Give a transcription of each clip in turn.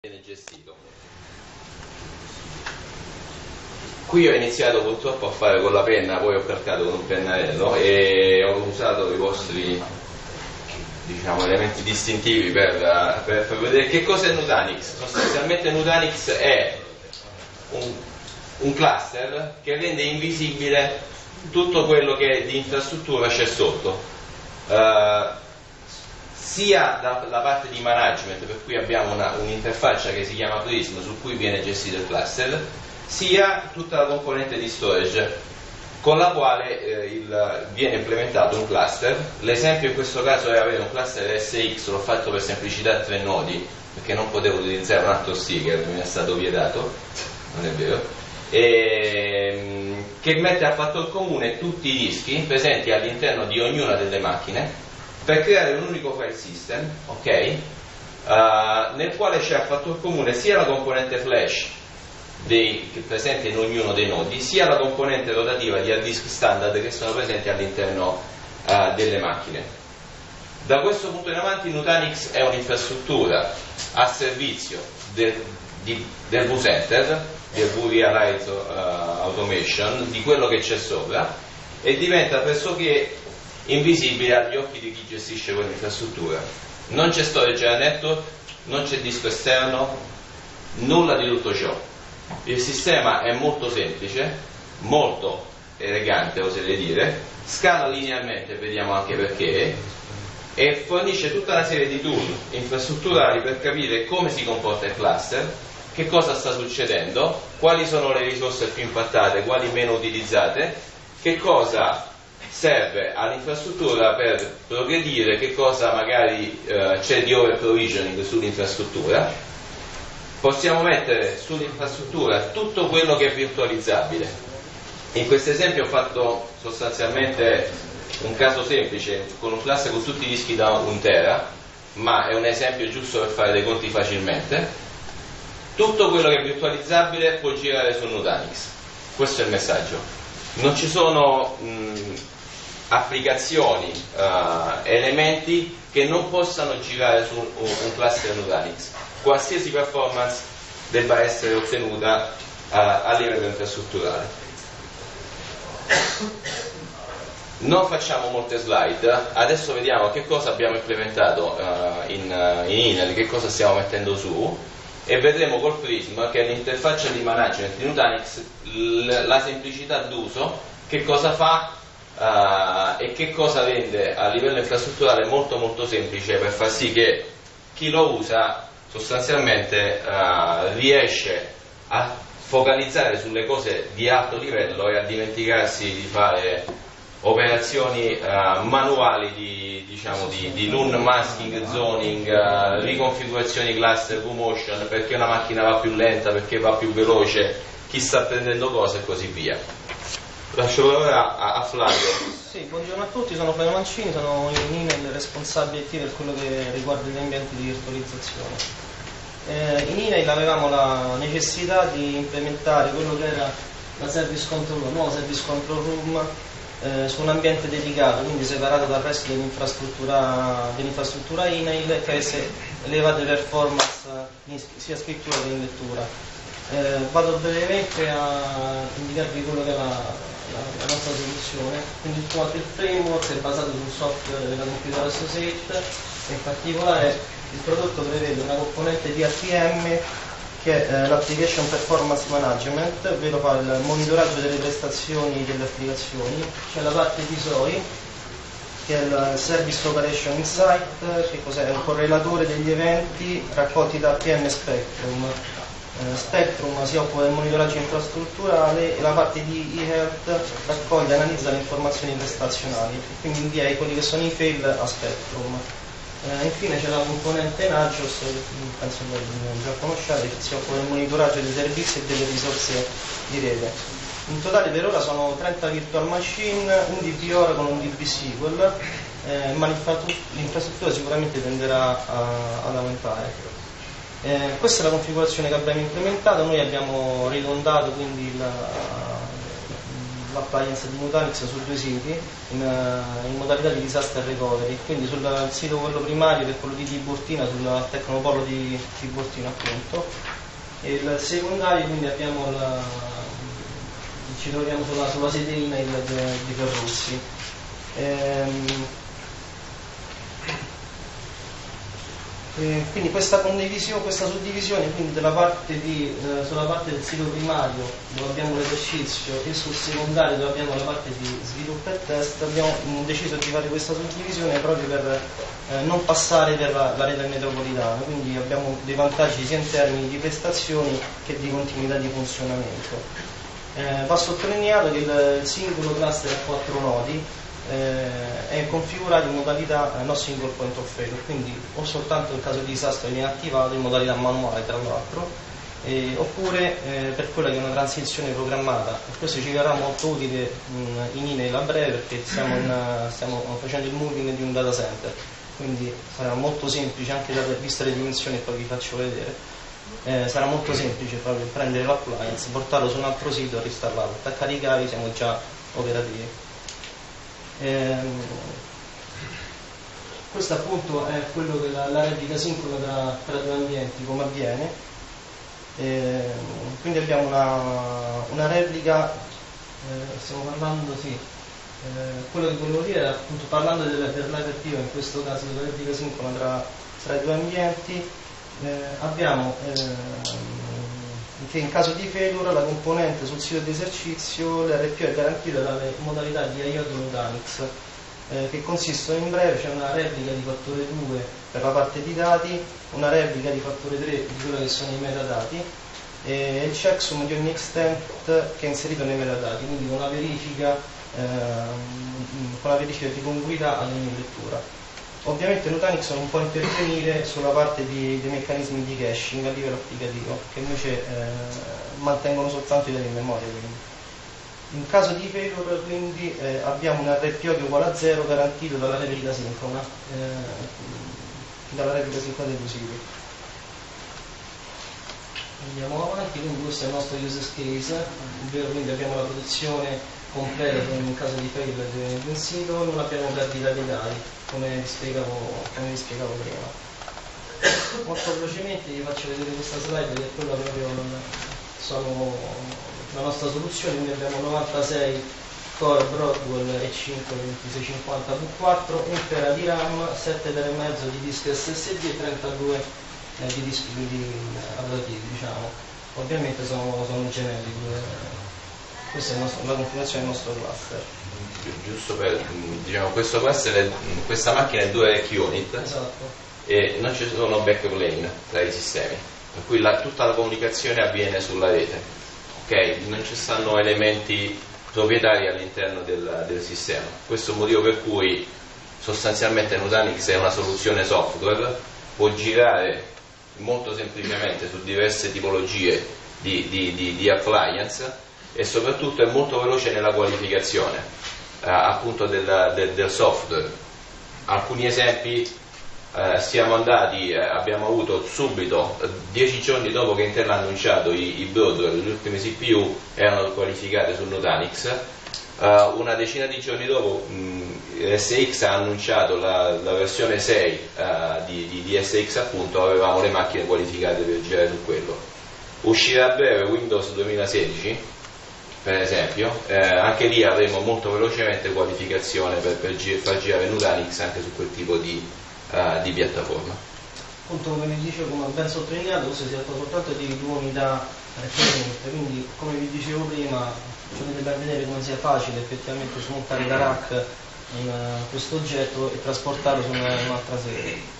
viene gestito. Qui ho iniziato purtroppo a fare con la penna, poi ho calcato con un pennarello e ho usato i vostri, diciamo, elementi distintivi per vedere che cosa è Nutanix. Sostanzialmente Nutanix è un cluster che rende invisibile tutto quello che di infrastruttura c'è sotto, sia dalla parte di management, per cui abbiamo un'interfaccia che si chiama Prism su cui viene gestito il cluster, sia tutta la componente di storage con la quale viene implementato un cluster. L'esempio in questo caso è avere un cluster SX, l'ho fatto per semplicità a 3 nodi perché non potevo utilizzare un altro sticker, mi è stato vietato, non è vero, che mette a fattor comune tutti i dischi presenti all'interno di ognuna delle macchine per creare un unico file system, ok? Nel quale c'è a fattor comune sia la componente flash presente in ognuno dei nodi, sia la componente rotativa di hard disk standard che sono presenti all'interno delle macchine. Da questo punto in avanti Nutanix è un'infrastruttura a servizio del vCenter, del vRealize Automation, di quello che c'è sopra, e diventa pressoché invisibile agli occhi di chi gestisce quell'infrastruttura. Non c'è storage nel network, non c'è disco esterno, nulla di tutto ciò. Il sistema è molto semplice, molto elegante, oserei dire, scala linearmente, vediamo anche perché, e fornisce tutta una serie di tool infrastrutturali per capire come si comporta il cluster, che cosa sta succedendo, quali sono le risorse più impattate, quali meno utilizzate, che cosa serve all'infrastruttura per progredire, che cosa magari c'è di over provisioning sull'infrastruttura. Possiamo mettere sull'infrastruttura tutto quello che è virtualizzabile. In questo esempio ho fatto sostanzialmente un caso semplice con un cluster con tutti i dischi da 1 tera, ma è un esempio giusto per fare dei conti facilmente. Tutto quello che è virtualizzabile può girare su Nutanix. Questo è il messaggio. Non ci sono applicazioni, elementi che non possano girare su un cluster Nutanix. Qualsiasi performance debba essere ottenuta a livello infrastrutturale. Non facciamo molte slide, adesso vediamo che cosa abbiamo implementato in Enel, che cosa stiamo mettendo su, e vedremo col Prism, che è l'interfaccia di management di Nutanix, la semplicità d'uso, che cosa fa e che cosa rende a livello infrastrutturale molto molto semplice, per far sì che chi lo usa sostanzialmente riesce a focalizzare sulle cose di alto livello e a dimenticarsi di fare operazioni manuali di LUN masking, zoning, riconfigurazioni cluster, vMotion, perché una macchina va più lenta, perché va più veloce, chi sta prendendo cosa e così via. Lascio ora a Flavio. Sì, buongiorno a tutti, sono Flavio Mancini, sono in Enel responsabile IT per quello che riguarda gli ambienti di virtualizzazione. In Enel avevamo la necessità di implementare quello che era la service control, la nuova service control room su un ambiente dedicato, quindi separato dal resto dell'infrastruttura Enel, che avesse elevate performance sia scrittura che in lettura. Vado brevemente a indicarvi quello che è la nostra soluzione. Quindi tutto quanto il framework è basato sul software della Computer Associate, e in particolare il prodotto prevede una componente di APM che è l'Application Performance Management, ovvero fa il monitoraggio delle prestazioni delle applicazioni. C'è la parte di SOI, che è il Service Operation Insight, che cos'è? È un correlatore degli eventi raccolti da APM Spectrum. Spectrum si occupa del monitoraggio infrastrutturale e la parte di eHealth raccoglie e analizza le informazioni prestazionali e quindi invia quelli che sono i fail a Spectrum. Infine c'è la componente Nagios, che penso che già conosciate, che si occupa del monitoraggio dei servizi e delle risorse di rete. In totale per ora sono 30 virtual machine, un DB Oracle con un DB SQL, ma l'infrastruttura sicuramente tenderà ad aumentare. Questa è la configurazione che abbiamo implementato. Noi abbiamo ridondato quindi l'appliance di Nutanix su 2 siti in modalità di disaster recovery, quindi sul sito quello primario che è quello di Tiburtina, sul Tecnopolo di Tiburtina appunto, e il secondario quindi ci troviamo sulla sede email di Ferruzzi. Quindi questa suddivisione quindi sulla parte del sito primario dove abbiamo l'esercizio e sul secondario dove abbiamo la parte di sviluppo e test, abbiamo deciso di fare questa suddivisione proprio per non passare per la rete metropolitana, quindi abbiamo dei vantaggi sia in termini di prestazioni che di continuità di funzionamento. Va sottolineato che il singolo cluster a 4 nodi è configurato in modalità no single point of failure, quindi o soltanto in caso di disastro viene attivato in modalità manuale tra l'altro, oppure per quella che è una transizione programmata. Questo ci verrà molto utile in email a breve, perché stiamo facendo il moving di un data center, quindi sarà molto semplice, anche viste le dimensioni che poi vi faccio vedere, sarà molto semplice proprio prendere l'appliance, portarlo su un altro sito e reinstallarlo, attaccare i cavi, siamo già operativi. Questo appunto è quello che la replica sincrona tra 2 ambienti, come avviene. Quindi abbiamo una replica, stiamo parlando, quello che volevo dire era appunto, parlando dell'RPO, in questo caso della replica sincrona tra i 2 ambienti, abbiamo che in caso di failure la componente sul sito di esercizio, l'RPO è garantita dalle modalità di IO di Nutanix, che consistono in breve, c'è una replica di fattore 2 per la parte di dati, una replica di fattore 3 di quello che sono i metadati, e il checksum di ogni extent che è inserito nei metadati, quindi con la verifica di congruità ad ogni lettura. Ovviamente Nutanix non può intervenire sulla parte dei meccanismi di caching a livello applicativo, che invece mantengono soltanto i dati in memoria. Quindi. In caso di failure quindi abbiamo un RPO che è uguale a 0 garantito dalla replica sincrona dei due siti. Andiamo avanti, quindi questo è il nostro use case, ovvero quindi abbiamo la protezione completa in caso di failure di un sito, non abbiamo perdita dei dati, come vi spiegavo prima. Molto velocemente vi faccio vedere questa slide, che è quella proprio la nostra soluzione. Quindi abbiamo 96 core Broadwell e 5 2650 V4, 1 tera di RAM, 7 tera e mezzo di dischi SSD e 32 di dischi ablativi, diciamo. Ovviamente sono generici. Questa è la configurazione del nostro cluster. Giusto per, diciamo, questo cluster questa macchina è 2 QUnit. Esatto. E non ci sono backplane tra i sistemi, per cui tutta la comunicazione avviene sulla rete, ok? Non ci stanno elementi proprietari all'interno del sistema. Questo è il motivo per cui sostanzialmente Nutanix è una soluzione software, può girare molto semplicemente su diverse tipologie di appliance, e soprattutto è molto veloce nella qualificazione appunto del software. Alcuni esempi: siamo andati, abbiamo avuto subito 10 giorni dopo che Intel ha annunciato i Broadwell, le ultime CPU erano qualificate su Nutanix. Una decina di giorni dopo SX ha annunciato la versione 6 di SX, appunto avevamo le macchine qualificate per girare su quello. Uscirà a breve Windows 2016 per esempio, anche lì avremo molto velocemente qualificazione per far girare Nutanix anche su quel tipo di piattaforma. Appunto, come vi dicevo, come ben sottolineato, questo si tratta soltanto di 2 unità referenti, quindi come vi dicevo prima potete ben vedere come sia facile effettivamente smontare da rack questo oggetto e trasportarlo su un'altra sede.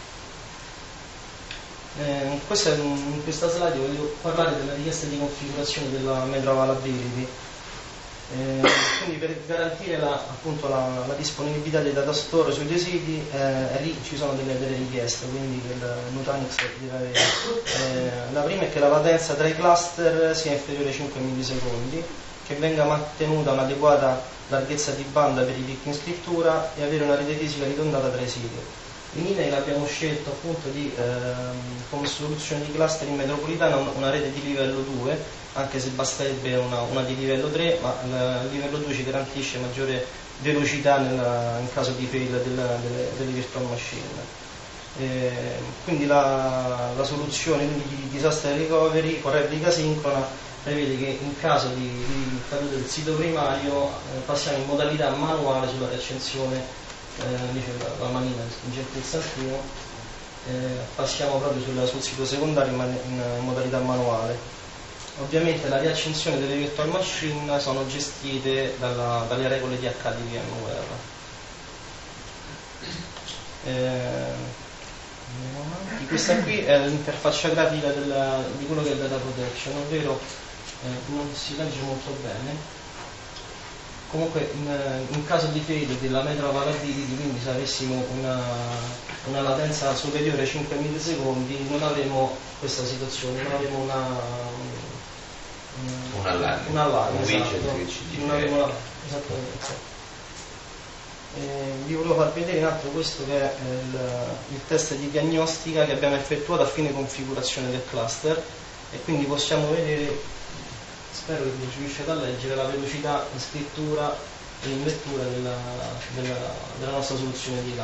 In questa slide voglio parlare della richiesta di configurazione della metro availability. Quindi per garantire appunto la disponibilità dei data store sui due siti, lì ci sono delle richieste, quindi del Nutanix deve avere. La prima è che la latenza tra i cluster sia inferiore ai 5 millisecondi, che venga mantenuta un'adeguata larghezza di banda per i pick in scrittura e avere una rete fisica ridondata tra i siti. In INEI l'abbiamo scelto appunto come soluzione di clustering metropolitana una rete di livello 2, anche se basterebbe una di livello 3, ma il livello 2 ci garantisce maggiore velocità in caso di fail delle virtual machine. Quindi la soluzione di disaster recovery con replica sincrona prevede che in caso di caduta del sito primario passiamo in modalità manuale sulla riaccensione, dice la manina spinge il pulsantino, passiamo proprio sul sito secondario in modalità manuale. Ovviamente la riaccensione delle virtual machine sono gestite dalle regole di HD di VMware. Questa qui è l'interfaccia grafica di quello che è il data protection, ovvero non si legge molto bene. Comunque in caso di fail della metro availability, quindi se avessimo una latenza superiore ai 5 millisecondi, non avremo questa situazione, non avremo un allarme, esattamente. Vi volevo far vedere in alto questo che è il test di diagnostica che abbiamo effettuato a fine configurazione del cluster, e quindi possiamo vedere, spero che riusciate a leggere, la velocità in scrittura e in lettura della nostra soluzione di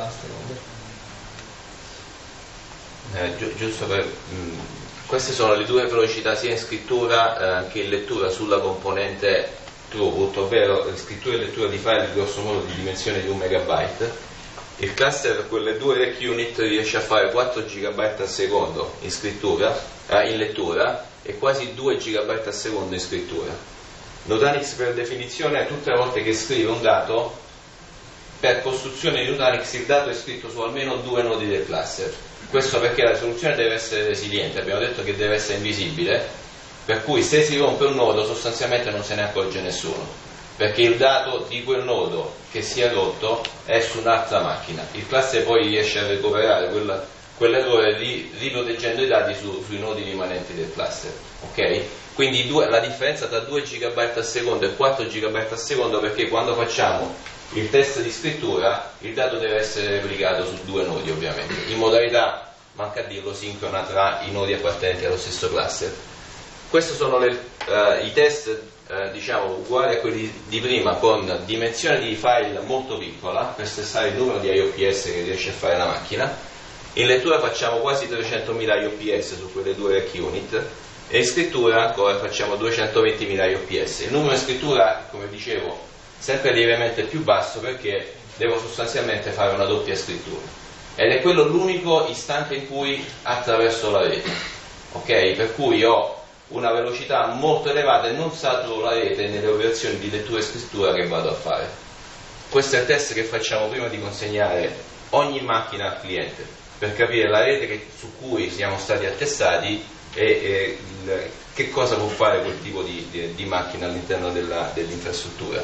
clustering. Giusto per queste sono le due velocità sia in scrittura che in lettura sulla componente throughput, ovvero scrittura e lettura di file grosso modo di dimensione di 1 megabyte. Il cluster per quelle due rack unit riesce a fare 4 GB al secondo in lettura e quasi 2 GB al secondo in scrittura. Nutanix per definizione, tutte le volte che scrive un dato, per costruzione di Nutanix il dato è scritto su almeno 2 nodi del cluster. Questo perché la soluzione deve essere resiliente, abbiamo detto che deve essere invisibile, per cui se si rompe un nodo sostanzialmente non se ne accorge nessuno, perché il dato di quel nodo che si è rotto è su un'altra macchina. Il cluster poi riesce a recuperare quell'errore riproteggendo i dati sui nodi rimanenti del cluster. Ok? Quindi la differenza tra 2 GB al secondo e 4 GB al secondo, perché quando facciamo il test di scrittura il dato deve essere replicato su 2 nodi, ovviamente, in modalità, manca a dirlo, sincrona tra i nodi appartenenti allo stesso cluster. Questi sono i test diciamo uguali a quelli di prima, con dimensione di file molto piccola per testare il numero di IOPS che riesce a fare la macchina. In lettura facciamo quasi 300.000 IOPS su quelle due rack unit, e in scrittura ancora facciamo 220.000 IOPS. Il numero di scrittura, come dicevo, sempre lievemente più basso, perché devo sostanzialmente fare una doppia scrittura, ed è quello l'unico istante in cui attraverso la rete, ok? Per cui ho una velocità molto elevata e non saturo la rete nelle operazioni di lettura e scrittura che vado a fare. Questo è il test che facciamo prima di consegnare ogni macchina al cliente, per capire la rete su cui siamo stati attestati e che cosa può fare quel tipo di macchina all'interno dell'infrastruttura.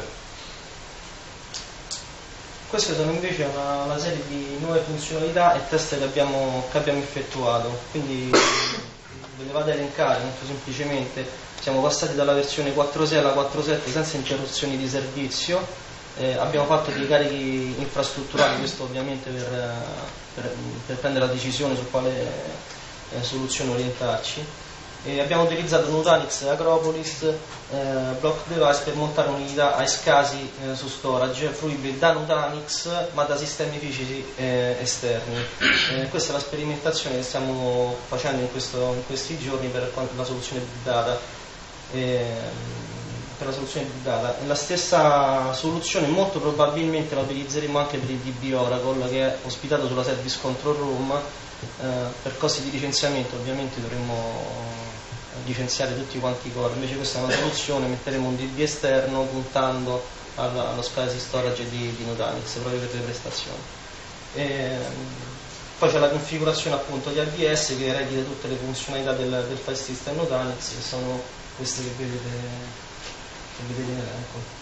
Queste sono invece una serie di nuove funzionalità e test che abbiamo effettuato, quindi ve le vado a elencare molto semplicemente. Siamo passati dalla versione 4.6 alla 4.7 senza interruzioni di servizio, abbiamo fatto dei carichi infrastrutturali, questo ovviamente per prendere la decisione su quale soluzione orientarci, e abbiamo utilizzato Nutanix Acropolis Block Device per montare un'unità a scasi su storage fruibili da Nutanix ma da sistemi fisici esterni. Questa è la sperimentazione che stiamo facendo in questi giorni per la soluzione Big Data. La stessa soluzione molto probabilmente la utilizzeremo anche per il DB Oracle, che è ospitato sulla Service Control Room. Per costi di licenziamento ovviamente dovremmo licenziare tutti quanti i core, invece questa è una soluzione, metteremo un DB esterno puntando allo SCSI storage di Nutanix proprio per le prestazioni. Poi c'è la configurazione appunto di ADS che eredita tutte le funzionalità del file system Nutanix, che sono queste che vedete in elenco.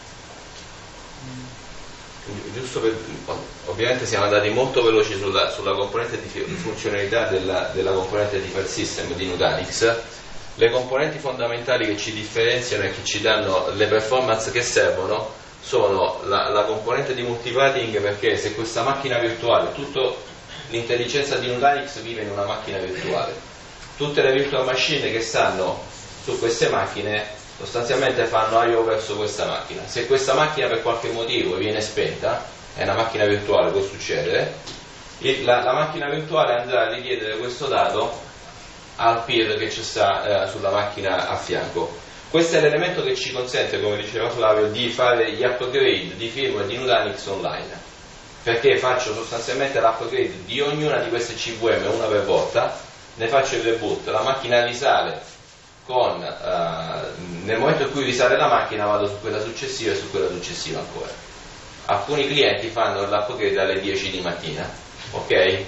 Giusto ovviamente siamo andati molto veloci sulla componente di funzionalità della componente di file system di Nutanix. Le componenti fondamentali che ci differenziano e che ci danno le performance che servono sono la componente di multipathing, perché se questa macchina virtuale, tutto l'intelligenza di Nutanix vive in una macchina virtuale. Tutte le virtual machine che stanno su queste macchine sostanzialmente fanno I/O verso questa macchina. Se questa macchina per qualche motivo viene spenta, è una macchina virtuale, può succedere, la macchina virtuale andrà a richiedere questo dato al peer che ci sta sulla macchina a fianco. Questo è l'elemento che ci consente, come diceva Flavio, di fare gli upgrade di firmware di Nutanix online, perché faccio sostanzialmente l'upgrade di ognuna di queste CVM una per volta, ne faccio il reboot, la macchina risale nel momento in cui risale la macchina vado su quella successiva e su quella successiva ancora. Alcuni clienti fanno l'upgrade alle 10 di mattina, ok?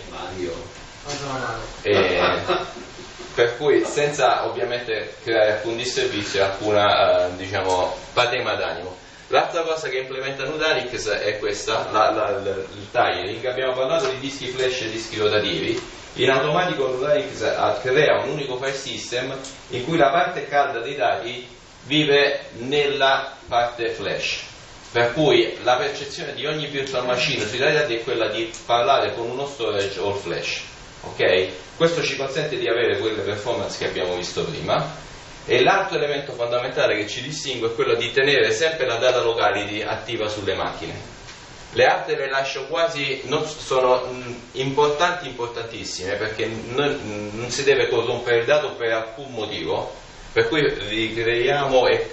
Per cui senza ovviamente creare alcun disservizio e alcuna patema d'animo. L'altra cosa che implementa Nutanix è questa, il tiling. Abbiamo parlato di dischi flash e dischi rotativi. In automatico Nutanix crea un unico file system in cui la parte calda dei dati vive nella parte flash, per cui la percezione di ogni virtual machine sui dati è quella di parlare con uno storage all flash, ok? Questo ci consente di avere quelle performance che abbiamo visto prima. E l'altro elemento fondamentale che ci distingue è quello di tenere sempre la data locality attiva sulle macchine. Le altre le lascio quasi, sono importantissime, perché non si deve corrompere il dato per alcun motivo, per cui ricreiamo e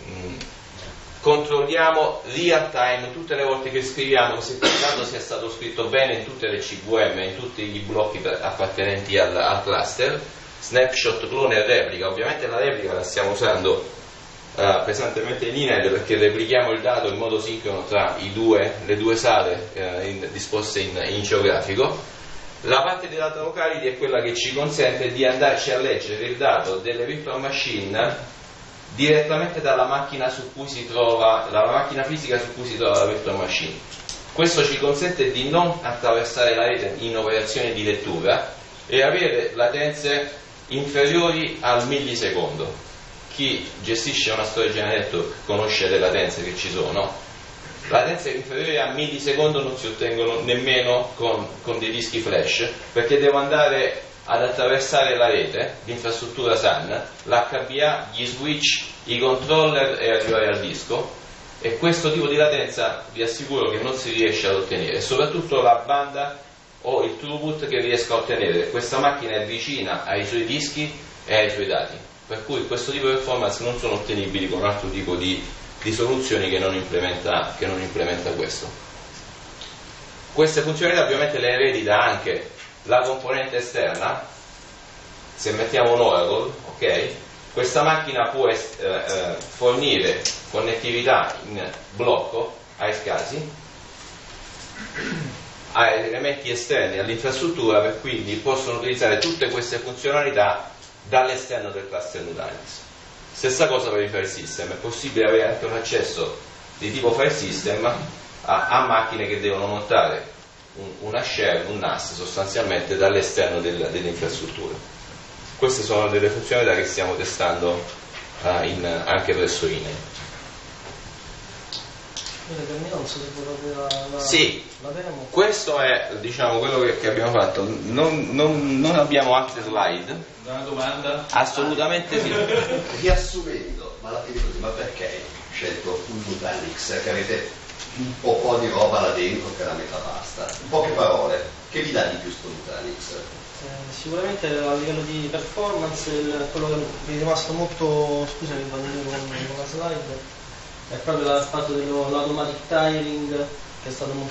controlliamo real time tutte le volte che scriviamo se il dato sia stato scritto bene in tutte le CVM, in tutti i blocchi appartenenti al cluster. Snapshot, clone e replica. Ovviamente la replica la stiamo usando pesantemente in Ined, perché replichiamo il dato in modo sincrono tra le due sale disposte in geografico. La parte di data locality è quella che ci consente di andarci a leggere il dato delle virtual machine direttamente dalla macchina su cui si trova, la macchina fisica su cui si trova la virtual machine. Questo ci consente di non attraversare la rete in operazioni di lettura e avere latenze inferiori al millisecondo. Chi gestisce una storage network conosce le latenze che ci sono. Latenze inferiori a millisecondo non si ottengono nemmeno con dei dischi flash, perché devo andare ad attraversare la rete, l'infrastruttura SAN, l'HBA, gli switch, i controller e arrivare al disco, e questo tipo di latenza vi assicuro che non si riesce ad ottenere, soprattutto la banda o il throughput che riesco a ottenere. Questa macchina è vicina ai suoi dischi e ai suoi dati, per cui questo tipo di performance non sono ottenibili con un altro tipo di soluzioni che non implementa questo. Queste funzionalità ovviamente le eredita anche la componente esterna. Se mettiamo un Oracle, ok, questa macchina può fornire connettività in blocco ai scasi, a elementi esterni all'infrastruttura, per quindi possono utilizzare tutte queste funzionalità dall'esterno del cluster Nutanix. Stessa cosa per i file system, è possibile avere anche un accesso di tipo file system a macchine che devono montare una share, un NAS sostanzialmente dall'esterno dell'infrastruttura. Queste sono delle funzionalità che stiamo testando anche presso INE. Sì, questo è quello che abbiamo fatto. Non abbiamo altre slide. Una domanda? Assolutamente sì. Riassumendo, ma perché hai scelto un Nutanix che avete un po' di roba là dentro che la metà basta? In poche parole, che vi dà di più sto Nutanix? Sicuramente a livello di performance quello che mi è rimasto molto, scusami con la slide, è proprio il fatto dell'automatic tiling, che è stato un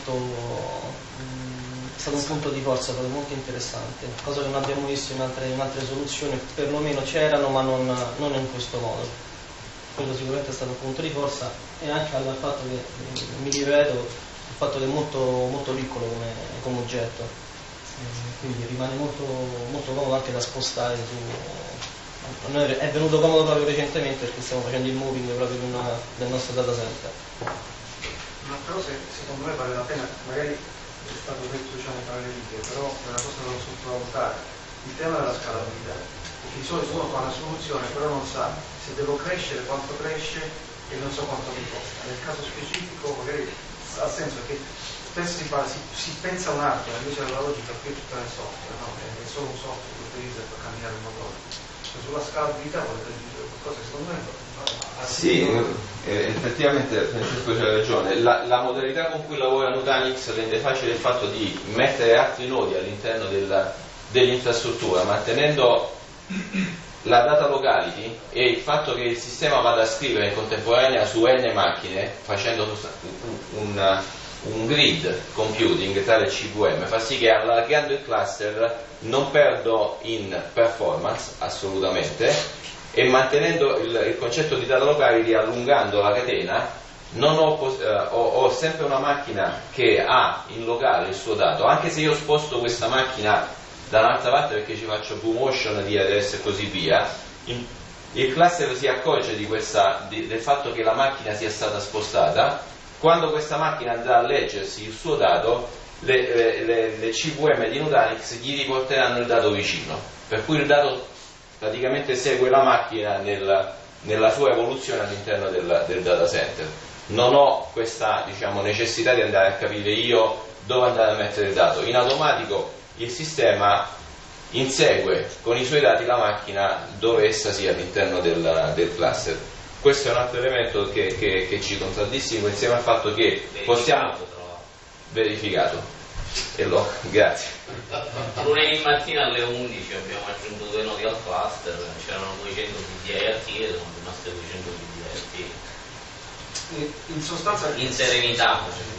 punto di forza proprio molto interessante, cosa che non abbiamo visto in altre soluzioni, perlomeno c'erano ma non in questo modo. Quello sicuramente è stato un punto di forza, e anche al fatto che, mi ripeto, il fatto che è molto, molto piccolo come oggetto, quindi rimane molto, molto comodo anche da spostare su. Noi è venuto comodo proprio recentemente perché stiamo facendo il moving proprio del nostro data center. Un'altra cosa che secondo me vale la pena, magari è stato detto tra le righe, però è una cosa da non sottovalutare, il tema della scalabilità. Perché di solito uno fa una soluzione però non sa se devo crescere, quanto cresce e non so quanto mi costa. Nel caso specifico magari ha senso che spesso si pensa un hardware, invece la logica qui è tutta nel software, no? È solo un software che utilizza per cambiare il motore. Cioè, sulla scalabilità volete dire qualcosa che secondo me sì, effettivamente Francesco c'ha ragione. La modalità con cui lavora Nutanix rende facile il fatto di mettere altri nodi all'interno dell'infrastruttura, mantenendo la data locality e il fatto che il sistema vada a scrivere in contemporanea su n macchine, facendo un grid computing tra le CVM, fa sì che allargando il cluster non perdo in performance assolutamente, e mantenendo il concetto di data locality, allungando la catena, non ho sempre una macchina che ha in locale il suo dato, anche se io sposto questa macchina da un'altra parte perché ci faccio VMotion, DRS e così via, il cluster si accorge del fatto che la macchina sia stata spostata. Quando questa macchina andrà a leggersi il suo dato, le CVM di Nutanix gli riporteranno il dato vicino, per cui il dato praticamente segue la macchina nella sua evoluzione all'interno del data center. Non ho questa, diciamo, necessità di andare a capire io dove andare a mettere il dato. In automatico il sistema insegue con i suoi dati la macchina dove essa sia all'interno del cluster. Questo è un altro elemento che ci contraddistingue, insieme al fatto che possiamo verificato. Grazie. Lunedì mattina alle 11 abbiamo aggiunto 2 nodi al cluster, c'erano 200 PDIRT e sono rimaste 200 PDIRT. In sostanza in serenità.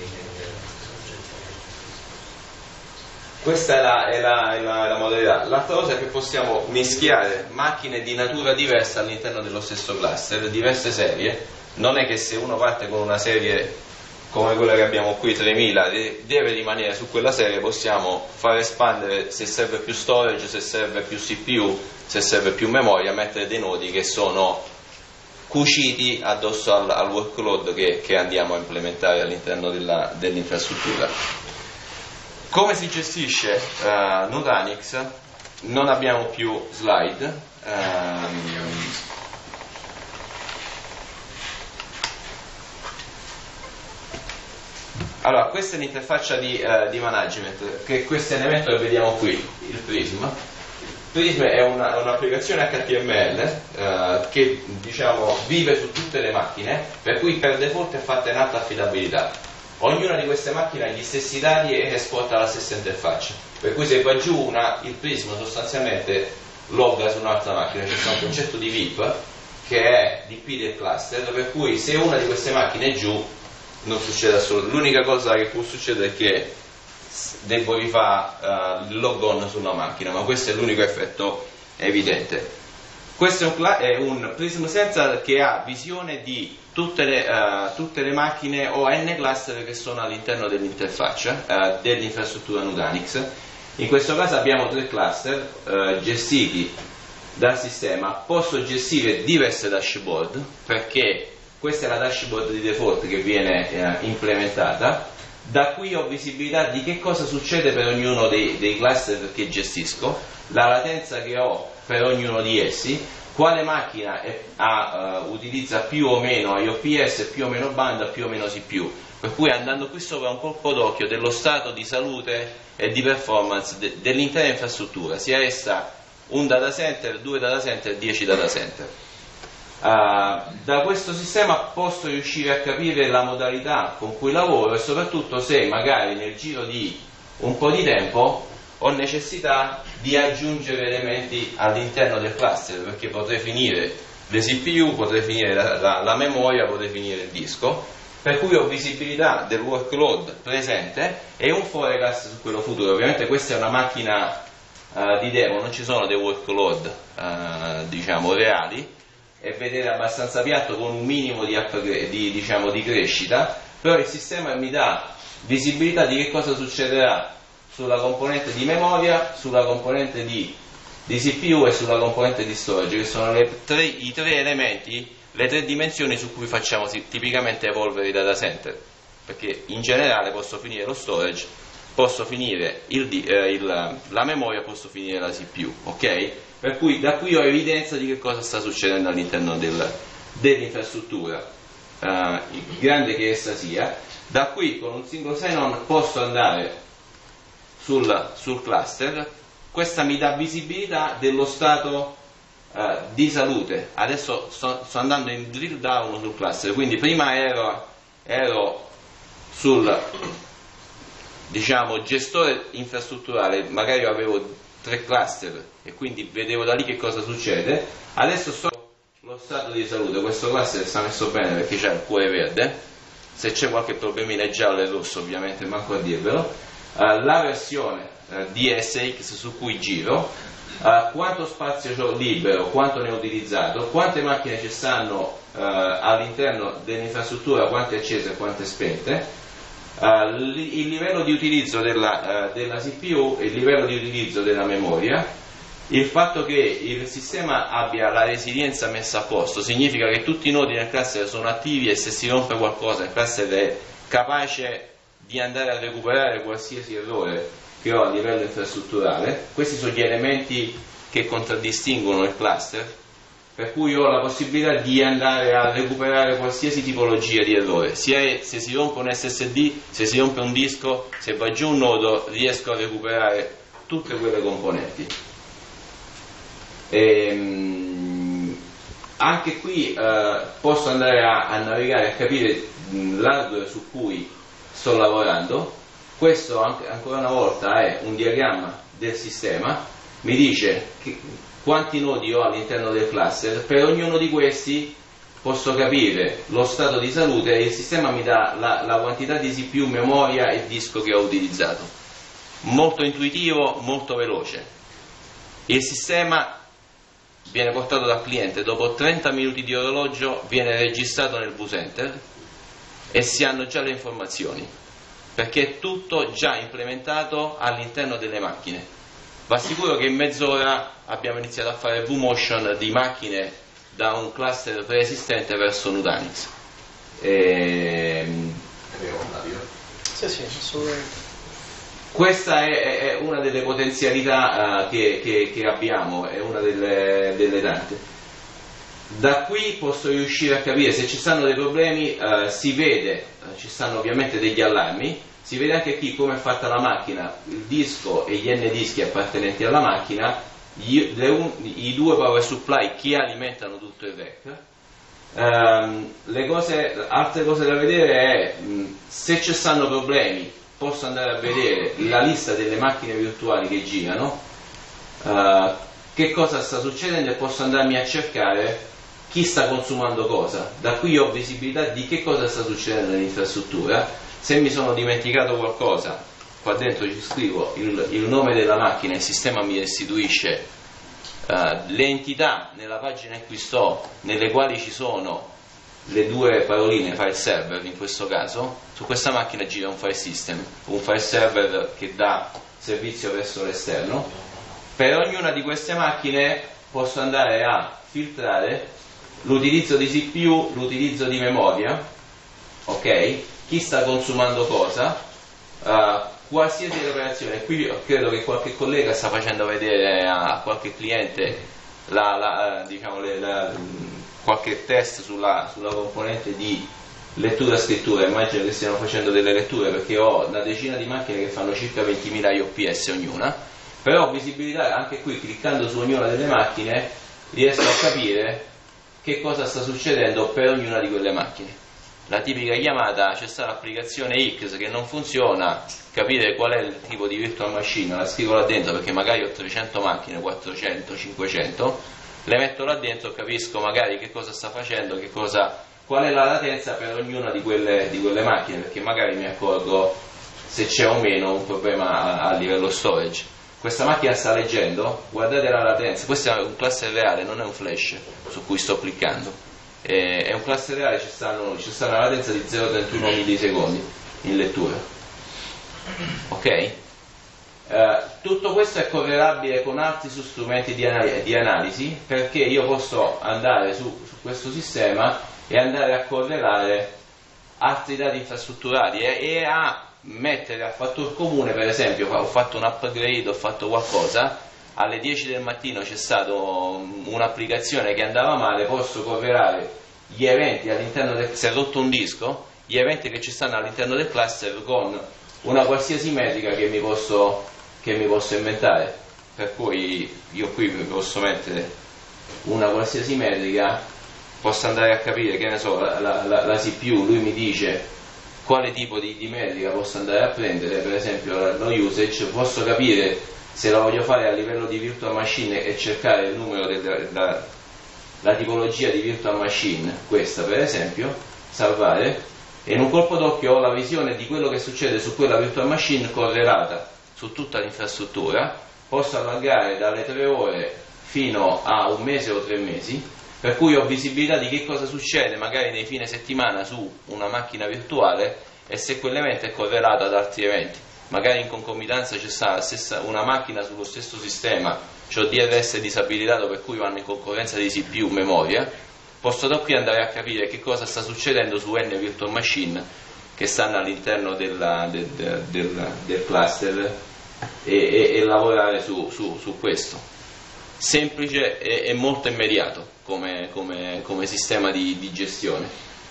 Questa è la modalità. L'altra cosa è che possiamo mischiare macchine di natura diversa all'interno dello stesso cluster, diverse serie. Non è che se uno parte con una serie come quella che abbiamo qui, 3000, deve rimanere su quella serie, possiamo far espandere se serve più storage, se serve più CPU, se serve più memoria, mettere dei nodi che sono cuciti addosso al workload che andiamo a implementare all'interno dell'infrastruttura. Come si gestisce Nutanix? Non abbiamo più slide. Allora, questa è l'interfaccia di management, che questo elemento che vediamo qui, il Prism. Prism è un'applicazione HTML che, diciamo, vive su tutte le macchine, per cui per default è fatta in alta affidabilità. Ognuna di queste macchine ha gli stessi dati e esporta la stessa interfaccia, per cui se va giù il Prism sostanzialmente logga su un'altra macchina. C'è un concetto di VIP che è DP del cluster, per cui se una di queste macchine è giù non succede assolutamente. L'unica cosa che può succedere è che devo rifare il logon su una macchina, ma questo è l'unico effetto evidente. Questo è un Prism Sensor che ha visione di tutte le macchine o n cluster che sono all'interno dell'interfaccia dell'infrastruttura Nutanix. In questo caso abbiamo 3 cluster gestiti dal sistema. Posso gestire diverse dashboard, perché questa è la dashboard di default che viene implementata. Da qui ho visibilità di che cosa succede per ognuno dei cluster che gestisco, la latenza che ho per ognuno di essi, quale macchina utilizza più o meno IOPS, più o meno banda, più o meno CPU. Per cui, andando qui sopra, un colpo d'occhio dello stato di salute e di performance dell'intera infrastruttura, sia essa un data center, 2 data center, 10 data center. Da questo sistema posso riuscire a capire la modalità con cui lavoro e soprattutto se magari nel giro di un po' di tempo ho necessità di aggiungere elementi all'interno del cluster, perché potrei finire le CPU, potrei finire la memoria, potrei finire il disco, per cui ho visibilità del workload presente e un forecast su quello futuro. Ovviamente questa è una macchina di demo, non ci sono dei workload diciamo reali, e vedere abbastanza piatto con un minimo di crescita, però il sistema mi dà visibilità di che cosa succederà sulla componente di memoria, sulla componente di CPU e sulla componente di storage, che sono i 3 elementi, le 3 dimensioni su cui facciamo tipicamente evolvere i data center, perché in generale posso finire lo storage, posso finire la memoria, posso finire la CPU, ok? Per cui da qui ho evidenza di che cosa sta succedendo all'interno dell'infrastruttura. grande che essa sia. Da qui con un singolo sign-on posso andare sul cluster. Questa mi dà visibilità dello stato di salute. Adesso sto andando in drill down sul cluster, quindi prima ero sul, diciamo, gestore infrastrutturale, magari avevo 3 cluster e quindi vedevo da lì che cosa succede. Adesso so lo stato di salute. Questo cluster sta messo bene perché c'è il cuore verde, se c'è qualche problemino è giallo e rosso ovviamente manco a dirvelo. La versione DSX su cui giro, quanto spazio ho libero, quanto ne ho utilizzato, quante macchine ci stanno all'interno dell'infrastruttura, quante accese e quante spente, il livello di utilizzo della CPU, il livello di utilizzo della memoria, il fatto che il sistema abbia la resilienza messa a posto, significa che tutti i nodi nel cluster sono attivi e se si rompe qualcosa il cluster è capace di andare a recuperare qualsiasi errore che ho a livello infrastrutturale. Questi sono gli elementi che contraddistinguono il cluster, per cui ho la possibilità di andare a recuperare qualsiasi tipologia di errore, sia se si rompe un SSD, se si rompe un disco, se va giù un nodo, riesco a recuperare tutte quelle componenti. Anche qui posso andare a navigare, a capire l'hardware su cui sto lavorando. Questo ancora una volta è un diagramma del sistema, mi dice quanti nodi ho all'interno del cluster. Per ognuno di questi posso capire lo stato di salute e il sistema mi dà la quantità di CPU, memoria e disco che ho utilizzato. Molto intuitivo, molto veloce. Il sistema viene portato dal cliente, dopo 30 minuti di orologio viene registrato nel vCenter e si hanno già le informazioni, perché è tutto già implementato all'interno delle macchine. Va sicuro che in mezz'ora abbiamo iniziato a fare vMotion di macchine da un cluster preesistente verso Nutanix. Sì, assolutamente. Questa è una delle potenzialità che abbiamo, è una delle tante. Da qui posso riuscire a capire se ci stanno dei problemi, si vede, ci stanno ovviamente degli allarmi, si vede anche qui come è fatta la macchina, il disco e gli N-dischi appartenenti alla macchina, i 2 power supply che alimentano tutto il rack. Altre cose da vedere è se ci stanno problemi. Posso andare a vedere la lista delle macchine virtuali che girano, che cosa sta succedendo e posso andarmi a cercare chi sta consumando cosa. Da qui ho visibilità di che cosa sta succedendo nell'infrastruttura. Se mi sono dimenticato qualcosa, qua dentro ci scrivo il nome della macchina, il sistema mi restituisce le entità nella pagina in cui sto, nelle quali ci sono le 2 paroline file server. In questo caso su questa macchina gira un file system, un file server che dà servizio verso l'esterno. Per ognuna di queste macchine posso andare a filtrare l'utilizzo di CPU, l'utilizzo di memoria, ok? Chi sta consumando cosa, qualsiasi operazione. Qui credo che qualche collega sta facendo vedere a qualche cliente qualche test sulla componente di lettura e scrittura. Immagino che stiano facendo delle letture, perché ho una decina di macchine che fanno circa 20.000 IOPS ognuna, però ho visibilità anche qui, cliccando su ognuna delle macchine riesco a capire che cosa sta succedendo per ognuna di quelle macchine. La tipica chiamata, c'è stata l'applicazione X che non funziona, capire qual è il tipo di virtual machine, la scrivo là dentro perché magari ho 300 macchine, 400, 500, le metto là dentro, capisco magari che cosa sta facendo, qual è la latenza per ognuna di quelle macchine, perché magari mi accorgo se c'è o meno un problema a livello storage. Questa macchina sta leggendo, guardate la latenza, questo è un cluster reale, non è un flash su cui sto cliccando. È un cluster reale, ci sta una latenza di 0,31 millisecondi in lettura, ok? Tutto questo è correlabile con altri strumenti di analisi, perché io posso andare su questo sistema e andare a correlare altri dati infrastrutturali e a mettere a fattor comune. Per esempio, ho fatto un upgrade, ho fatto qualcosa, alle 10 del mattino c'è stata un'applicazione che andava male, posso correlare gli eventi all'interno se è rotto un disco, gli eventi che ci stanno all'interno del cluster con una qualsiasi metrica che mi posso inventare. Per cui io qui mi posso mettere una qualsiasi metrica, posso andare a capire, che ne so, la CPU, lui mi dice quale tipo di metrica posso andare a prendere, per esempio lo usage, posso capire se la voglio fare a livello di virtual machine e cercare il numero la tipologia di virtual machine, questa per esempio, salvare, e in un colpo d'occhio ho la visione di quello che succede su quella virtual machine correlata su tutta l'infrastruttura. Posso allargare dalle 3 ore fino a un mese o 3 mesi, per cui ho visibilità di che cosa succede magari nei fine settimana su una macchina virtuale e se quell'evento è correlato ad altri eventi. Magari in concomitanza c'è stata una macchina sullo stesso sistema, c'ho DRS disabilitato per cui vanno in concorrenza di CPU, memoria, posso da qui andare a capire che cosa sta succedendo su N virtual machine che stanno all'interno del cluster e lavorare su questo. Semplice e molto immediato come sistema di gestione.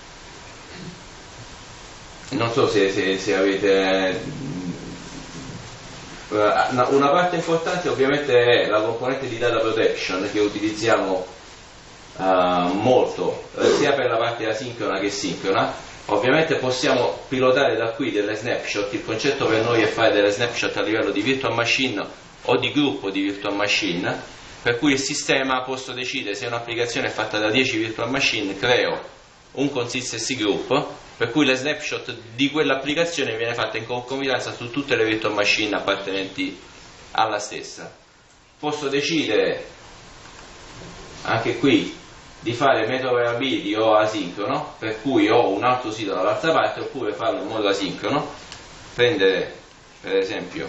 Non so se avete una parte importante ovviamente è la componente di data protection che utilizziamo molto sia per la parte asincrona che sincrona. Ovviamente possiamo pilotare da qui delle snapshot. Il concetto per noi è fare delle snapshot a livello di virtual machine o di gruppo di virtual machine, per cui il sistema posso decidere se un'applicazione è fatta da 10 virtual machine, creo un consistency group per cui le snapshot di quell'applicazione viene fatta in concomitanza su tutte le virtual machine appartenenti alla stessa. Posso decidere anche qui di fare metodo availability o asincrono, per cui ho un altro sito dall'altra parte, oppure farlo in modo asincrono, prendere per esempio,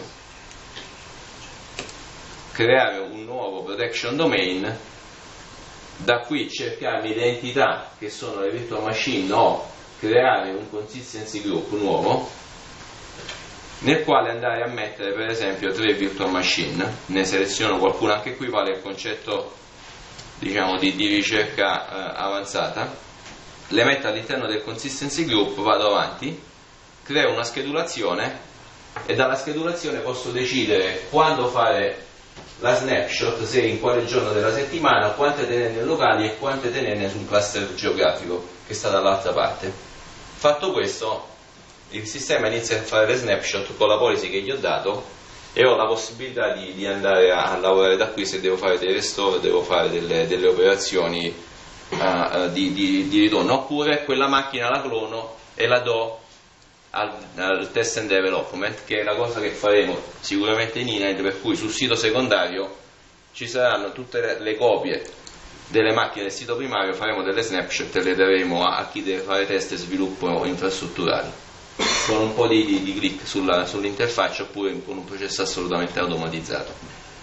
creare un nuovo protection domain, da qui cercarmi le entità che sono le virtual machine o creare un consistency group nuovo nel quale andare a mettere per esempio 3 virtual machine. Ne seleziono qualcuno, anche qui vale il concetto diciamo di ricerca avanzata, le metto all'interno del consistency group, vado avanti, creo una schedulazione e dalla schedulazione posso decidere quando fare la snapshot, se in quale giorno della settimana, quante tenerne locali e quante tenerne sul cluster geografico che sta dall'altra parte. Fatto questo, il sistema inizia a fare le snapshot con la policy che gli ho dato e ho la possibilità di andare a lavorare da qui se devo fare dei restore, devo fare delle operazioni di ritorno, oppure quella macchina la clono e la do al test and development, che è la cosa che faremo sicuramente in Init, per cui sul sito secondario ci saranno tutte le copie delle macchine del sito primario, faremo delle snapshot e le daremo a chi deve fare test e sviluppo infrastrutturali con un po' di click sull'interfaccia, oppure con un processo assolutamente automatizzato.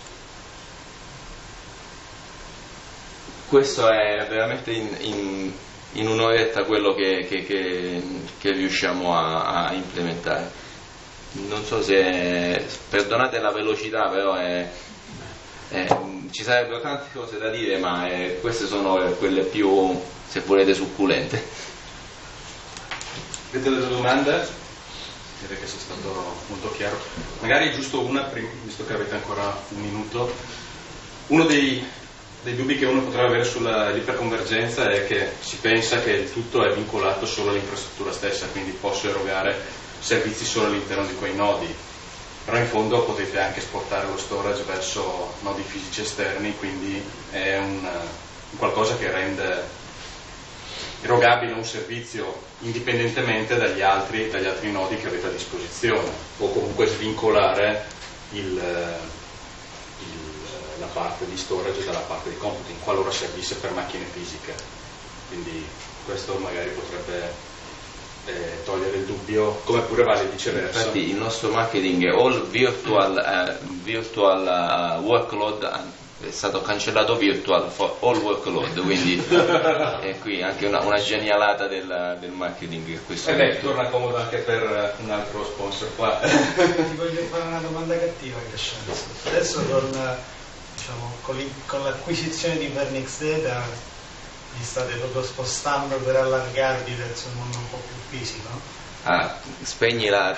Questo è veramente in un'oretta quello che riusciamo a implementare. Non so se, perdonate la velocità, però ci sarebbero tante cose da dire, ma queste sono quelle più, se volete, succulente. Avete delle domande? Direi che sono stato molto chiaro. Magari giusto una, visto che avete ancora un minuto. Uno dei dubbi che uno potrebbe avere sull'iperconvergenza è che si pensa che il tutto è vincolato solo all'infrastruttura stessa, quindi posso erogare servizi solo all'interno di quei nodi, però in fondo potete anche esportare lo storage verso nodi fisici esterni, quindi è un qualcosa che rende erogabile un servizio indipendentemente dagli altri nodi che avete a disposizione, o comunque svincolare la parte di storage dalla parte di computing qualora servisse per macchine fisiche. Quindi questo magari potrebbe togliere il dubbio, come pure vale viceversa. Infatti il nostro marketing è all virtual workload, è stato cancellato virtual for all workload, quindi è qui anche una genialata del marketing a questo punto. Torna comodo anche per un altro sponsor qua. Ti voglio fare una domanda cattiva, Crescenzo. Adesso con l'acquisizione di Vernix Data vi state proprio spostando per allargarvi verso un mondo un po' più fisico? Ah, spegni la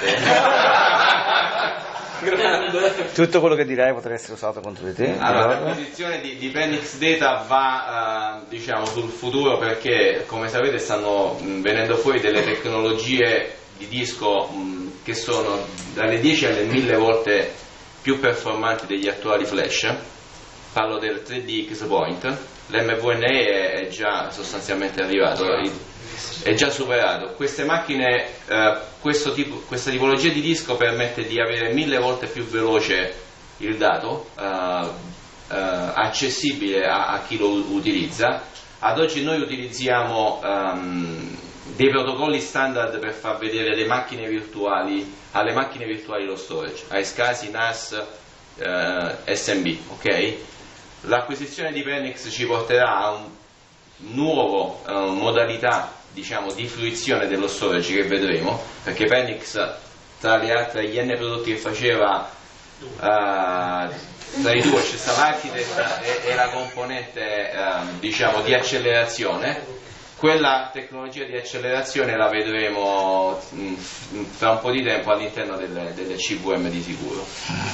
Tutto quello che direi potrà essere usato contro di te. Allora, l'acquisizione di Penix Data va diciamo sul futuro, perché come sapete stanno venendo fuori delle tecnologie di disco che sono dalle 10 alle 1000 volte più performanti degli attuali flash. Parlo del 3D X-Point, l'MVNA è già sostanzialmente arrivato, è già superato. Queste macchine, questa tipologia di disco permette di avere 1000 volte più veloce il dato, accessibile a chi lo utilizza. Ad oggi noi utilizziamo dei protocolli standard per far vedere le macchine virtuali alle macchine virtuali lo storage, iSCSI, NAS, SMB, ok? L'acquisizione di Penix ci porterà a un nuovo modalità, diciamo, di fruizione dello storage che vedremo, perché Penix tra gli N prodotti che faceva, tra i due c'è stata Architect e la componente diciamo di accelerazione. Quella tecnologia di accelerazione la vedremo fra un po' di tempo all'interno delle CVM di sicuro,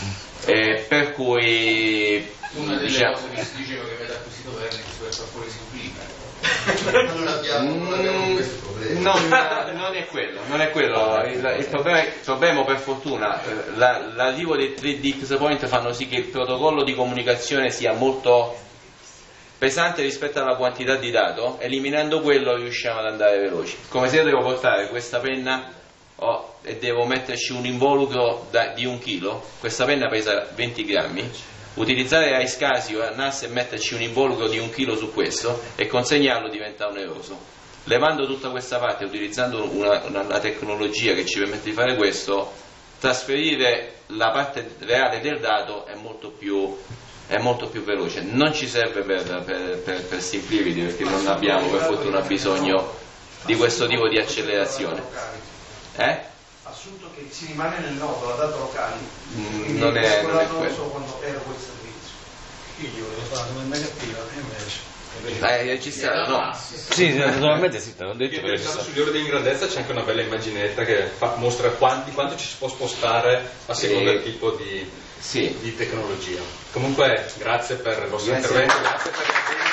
per cui una delle cose che si diceva che avete acquisito Penix per far fuori Simplica. Non abbiamo questo problema. Non è quello. Il problema per fortuna, l'arrivo dei 3D X-Point fanno sì che il protocollo di comunicazione sia molto pesante rispetto alla quantità di dato. Eliminando quello riusciamo ad andare veloci. Come se io devo portare questa penna e devo metterci un involucro di 1 chilo, questa penna pesa 20 grammi, utilizzare iSCSI o NAS e metterci un involucro di 1 chilo su questo e consegnarlo diventa oneroso. Levando tutta questa parte, utilizzando una tecnologia che ci permette di fare questo, trasferire la parte reale del dato è molto più veloce. Non ci serve per Simplicity, perché non abbiamo per fortuna bisogno di questo tipo di accelerazione. Assunto che si rimane nel nodo, la data locale, non è quello. so quando era quel servizio. Io volevo fare come negativa, invece. Ci sta, no. Sì, naturalmente sì, te l'ho detto. Io pensavo sugli ordini di grandezza c'è anche una bella immaginetta che mostra quanto ci si può spostare a seconda del tipo di tecnologia. Comunque grazie per il vostro intervento, grazie per